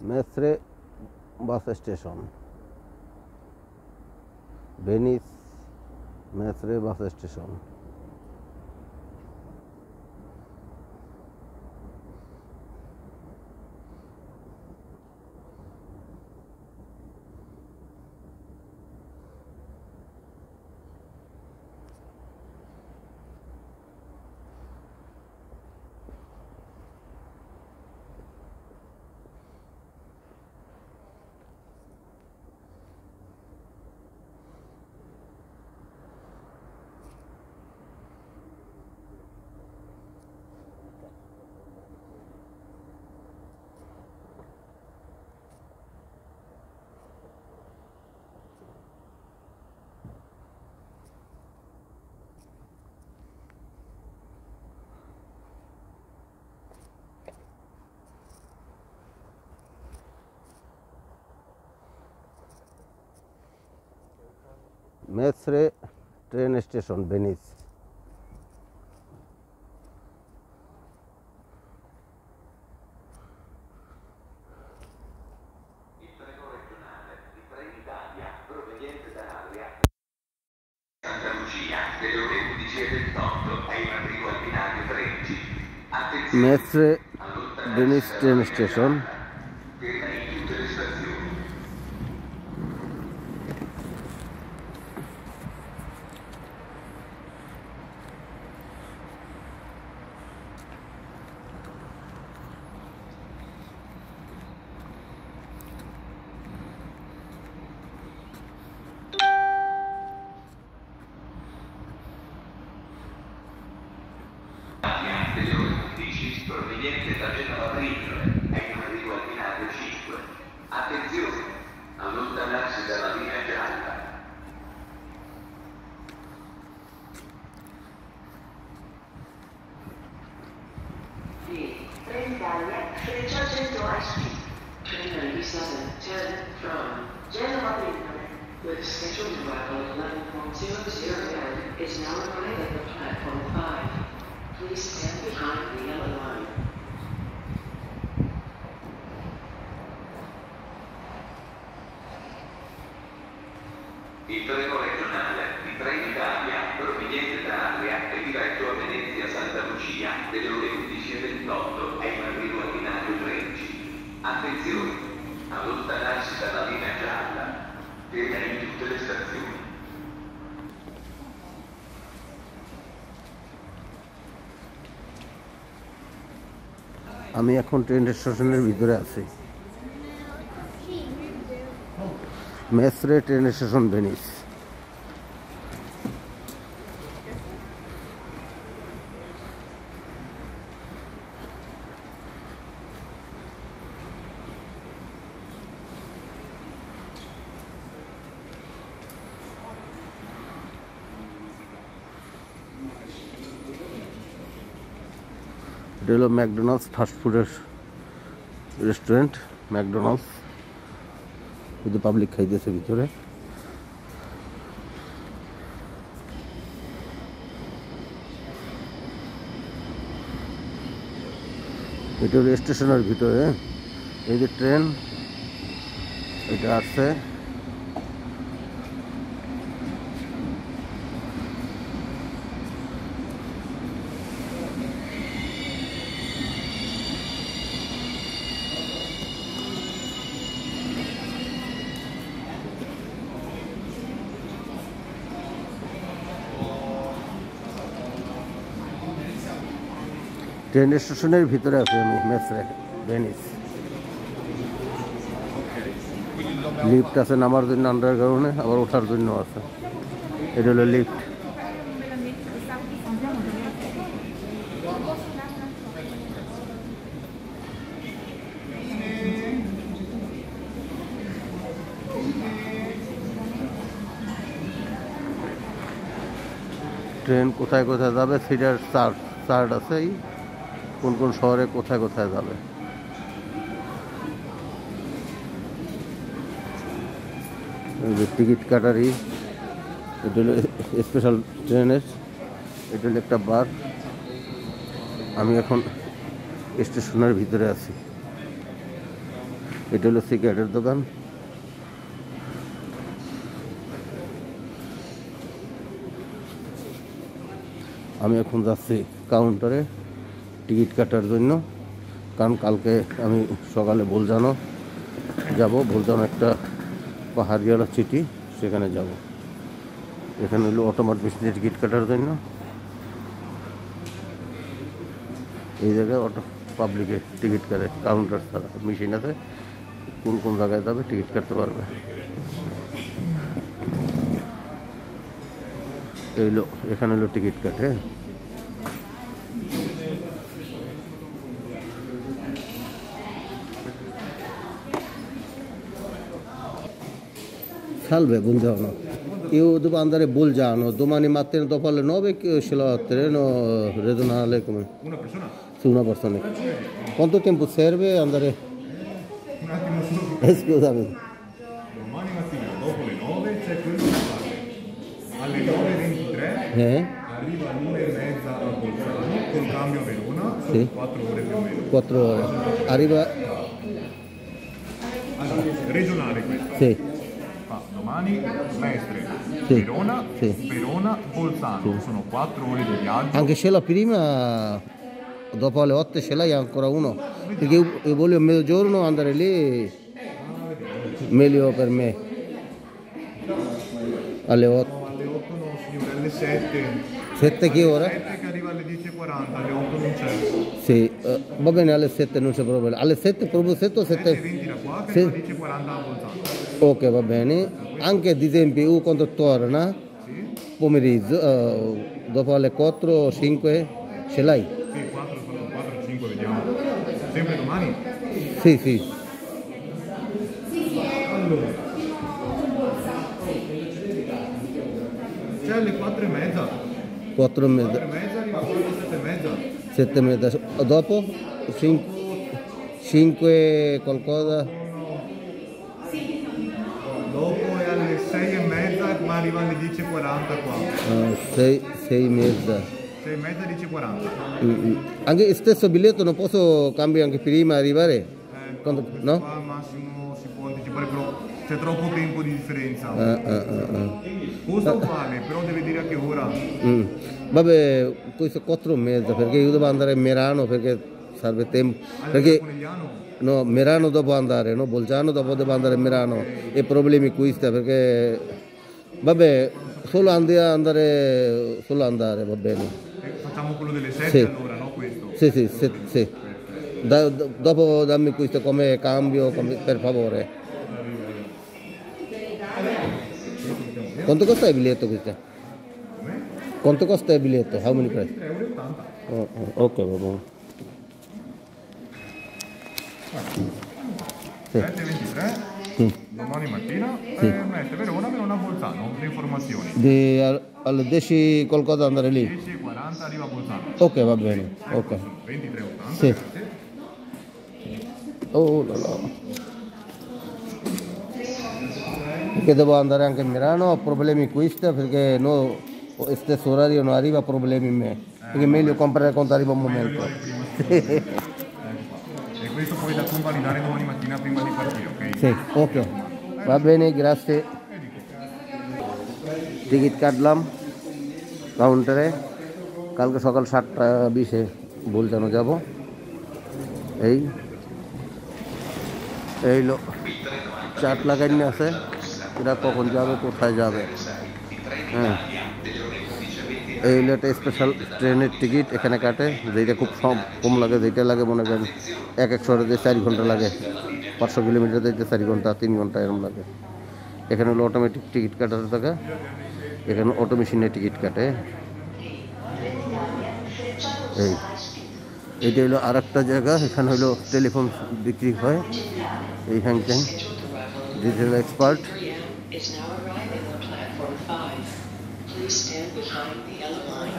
মেসরে bus station, Venice Mestre bus station. Mestre train station, Venice. Il treno regionale di Trenitalia proveniente da Adria Santa Lucia delle ore 11:28 è in arrivo al binario 13. Attenzione, Mestre Venice train station. ferma in tutte le stazioni. Delle ore 11 proveniente da Genova Brindole è in arrivo al binario 5. Attenzione, allontanarsi dalla linea gialla. Trenitalia Frecciacento High Speed. Train 9710 from Genova Brindole with scheduled arrival at 11:00 a.m. is now arriving at platform 5. Please stand behind the yellow line. Il treno regionale di Trenitalia proveniente da Adria e diretto a Venezia Santa Lucia delle ore 11:28 è in arrivo al binario 13. Attenzione, allontanarsi dalla linea gialla. Ferma in tutte le stazioni. আমি এখন train স্টেশনের ভিতরে আছি। Mestre train station, Venice. এটা হলো McDonald's ফাস্টফুডের restaurant. McDonald's, কিন্তু public খাইতেছে ভিতরে। এটা হলো স্টেশনের ভিতরে। এই যে ট্রেন, এটা আসছে। ট্রেন স্টেশনের ভিতরে আছি আমি, মেসরে ভেনিস। লিফট আছে নামার জন্য আন্ডারগ্রাউন্ডে, আবার ওঠার জন্য আছে। এটা হলো লিফট। ট্রেন কোথায় কোথায় যাবে সেটার চার্ট আছে, কোন কোন শহরে কোথায় কোথায় যাবে। টিকিট কাটারই, এটা হলো স্পেশাল ট্রেনের, এটা হলো একটা বার। আমি এখন স্টেশনের ভিতরে আছি। এটা হলো সিগারেটের দোকান। আমি এখন যাচ্ছি কাউন্টারে টিকিট কাটার জন্য, কারণ কালকে আমি সকালে বোলজানো যাব। বোলজানো একটা পাহাড়িয়ালা সিটি, সেখানে যাব। এখানে হলো অটোমেট মেশিনে টিকিট কাটার জন্য। এই জায়গায় পাবলিকে টিকিট কাটে, কাউন্টার ছাড়া মেশিন আছে, কোন কোন জায়গায় যাবে টিকিট কাটতে পারবে। এইলো এখানে হলো টিকিট কাটে। Salve, buongiorno. Io devo andare a Bolgiano, domani mattina dopo alle 9 ce l'ho a treno regionale come? Una persona? Su una persona. Quanto tempo serve andare? Un attimo solo. Scusami. Domani mattina dopo le 9 c'è quello che parte. Alle 9:23 arriva all'1:30 a Bolzano col cambio a Verona, sono Sì. 4 ore più o meno. 4 ore. Arriva? Allora, regionale questa. Sì. Fa domani Mestre, Sì. Verona, Sì. Verona, Bolzano, sono 4 ore di viaggio. Anche ce l'ho prima, dopo alle 8 ce l'hai ancora uno? Perché io voglio a mezzogiorno andare lì, meglio per me. Alle 8. No, alle 8 no signore, alle 7. 7 che ora? 7 che arriva alle 10:40, alle 8 non c'è. Sì, va bene, alle 7 non c'è problema. Alle 7 proprio 7 o 7? 7:20 da qua che Sì. arriva alle 10:40 a Bolzano. Ok, va bene. Anche ad esempio io quando torna Sì? pomeriggio, dopo alle 4 o 5 ce l'hai? Sì, 4, 5, vediamo. Sempre domani? Sì, sì. Allora. C'è alle 4:30. 4 e mezza, 4:30 arriva alle 7:30. 7 e mezza. Dopo 5 qualcosa? Dopo è alle 6:30 ma arriva alle 10:40 qua. 6 e mezza. 6:30, 10:40. Anche il stesso biglietto non posso cambiare anche prima arrivare? Quando- Questo no? qua al massimo si può anticipare, però c'è troppo tempo di differenza. Costa uguale, però deve dire a che ora. Vabbè, questo 4 e mezza perché io devo andare a Merano perché serve tempo. Allora, Perché Conegliano? no, Merano devo andare, no? Bolgiano dopo devo andare a Merano e problemi questi perché vabbè, solo andare va bene. Facciamo quello delle 7 Sì. allora, no questo? Sì, sì, sì, sì. Dopo dammi questo come cambio, per favore. Quanto costa il biglietto questo? Quanto costa il biglietto? How many price? 3,80 Ok, va bene. Sì. 7:23 Sì. domani mattina Mestre, Verona, Verona, Bolzano, le informazioni. Alle 10 qualcosa andare lì? 10:40 arriva a Bolzano. Ok, va bene. Ok. 23,80. Sì. Grazie. Oh là là. Perché devo andare anche a Milano, ho problemi questi perché no, stesso orario non arriva problemi in me. Perché è meglio comprare quando arriva un momento. E questo poi da convalidare domani mattina prima di partire, ok? Sì, ok. Va bene, grazie. Ticket কাটলাম কাউন্টারে, কালকে সকাল 7:20 Bolzano যাব। এই লো chart লাগাইনি আছে, এরা কখন যাবে কোথায় যাবে। হ্যাঁ, এই হলো একটা স্পেশাল ট্রেনের টিকিট এখানে কাটে, যেটা খুব কম লাগে, যেটা লাগে মনে করেন এক শহরে যে 4 ঘন্টা লাগে, 500 কিলোমিটার যেতে 4 ঘন্টা 3 ঘন্টা এরকম লাগে। এখানে হলো অটোমেটিক টিকিট কাটার জায়গা, এখানে অটো মেশিনে টিকিট কাটে। এইটা হলো আর একটা জায়গা, এখানে হলো টেলিফোন বিক্রি হয়। এই হ্যাংট্যাং digital expert. Is now arriving on platform 5. Please stand behind the yellow line.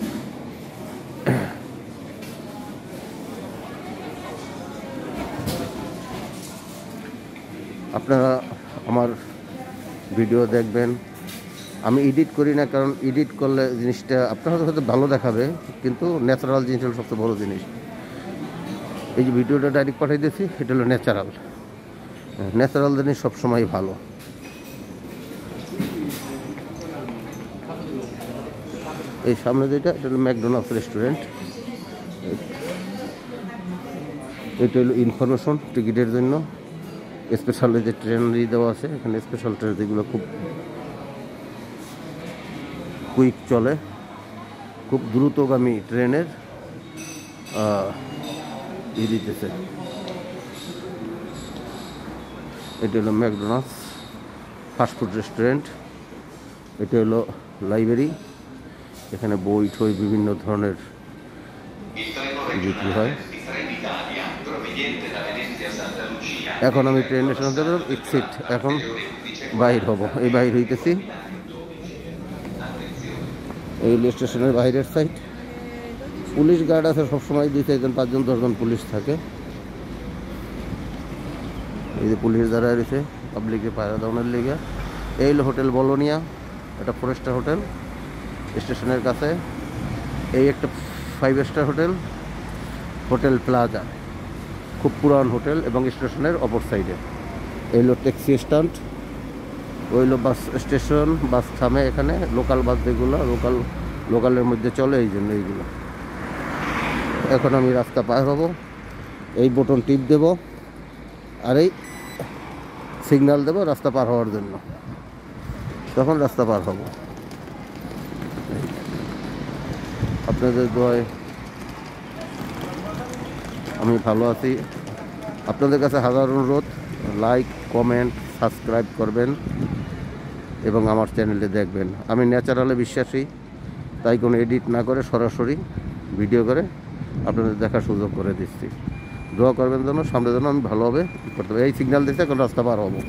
আপনারা আমার ভিডিও দেখবেন, আমি এডিট করি না, কারণ এডিট করলে জিনিসটা আপনার হয়তো ভালো দেখাবে, কিন্তু ন্যাচারাল জিনিস হলো সবচেয়ে বড় জিনিস। এই যে ভিডিওটা ডাইরেক্ট পাঠিয়ে দিয়েছি, এটা হলো ন্যাচারাল। ন্যাচারাল জিনিস সবসময় ভালো। এই সামনে যেটা এটা হলো ম্যাকডোনাল্ডস রেস্টুরেন্ট। এটা হলো ইনফরমেশন টিকিটের জন্য। স্পেশাল যে ট্রেন দেওয়া আছে এখানে, স্পেশাল ট্রেন যেগুলো খুব কুইক চলে, খুব দ্রুতগামী ট্রেনের দিতেছে। এটা হলো ম্যাকডোনাল্ডস ফাস্টফুড রেস্টুরেন্ট। এটা হলো লাইব্রেরি, এখানে বই ঠই বিভিন্ন ধরনের বিক্রি হয়। এখন আমি ট্রেন স্টেশন এক্সিট, এখন বাইর হব, এই বাইর হইতেছি। এই রেল স্টেশনের বাইরের সাইড পুলিশ গার্ড আছে সবসময়, 2-4 জন 5 জন 10 জন পুলিশ থাকে। এই যে পুলিশ যারা রয়েছে পাবলিকে পায়রা দেওয়ার লেগে। এই হলো হোটেল বলোনিয়া, এটা 4 স্টার হোটেল স্টেশনের কাছে। এই একটা 5 স্টার হোটেল, হোটেল প্লাজা, খুব পুরান হোটেল এবং স্টেশনের অপর সাইডে। এই হলো ট্যাক্সি স্ট্যান্ড, ওই হলো বাস স্টেশন, বাস থামে এখানে, লোকাল বাস যেগুলো লোকালের মধ্যে চলে, এই জন্য এইগুলো। এখন আমি রাস্তা পার হব, এই বটন টিপ দেব আর এই সিগন্যাল দেব রাস্তা পার হওয়ার জন্য, তখন রাস্তা পার হব। আপনাদের দোয়ায় আমি ভালো আছি। আপনাদের কাছে হাজার অনুরোধ, লাইক, কমেন্ট, সাবস্ক্রাইব করবেন এবং আমার চ্যানেলে দেখবেন। আমি ন্যাচারালে বিশ্বাসী, তাই কোনো এডিট না করে সরাসরি ভিডিও করে আপনাদের দেখার সুযোগ করে দিচ্ছি। দোয়া করবেন যেন সামনে যেন আমি ভালোভাবে করতে পারি। এই সিগন্যাল দিচ্ছে এখন রাস্তা পার হবো।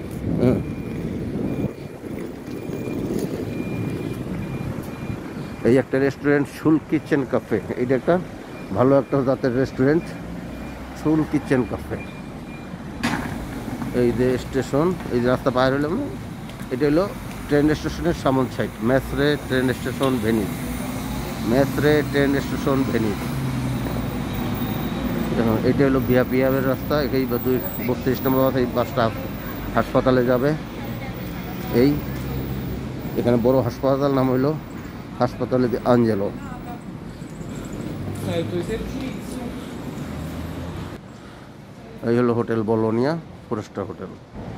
এই একটা রেস্টুরেন্ট শুল কিচেন ক্যাফে, এইটা একটা ভালো একটা জাতের রেস্টুরেন্ট, শুল কিচেন ক্যাফে। এই যে স্টেশন, এই যে রাস্তা পার হলাম না, এটা হলো ট্রেন স্টেশনের সামন side, Mestre train station Venice, Mestre train station Venice. এটা হলো বিয়াপিয়াবের রাস্তা, এই 32 নম্বর এই বাসটা হাসপাতালে যাবে। এই এখানে বড় হাসপাতাল, নাম হইলো হাসপাতালে দি আঞ্জেলো। এই হলো হোটেল বলোনিয়া 4 স্টার হোটেল।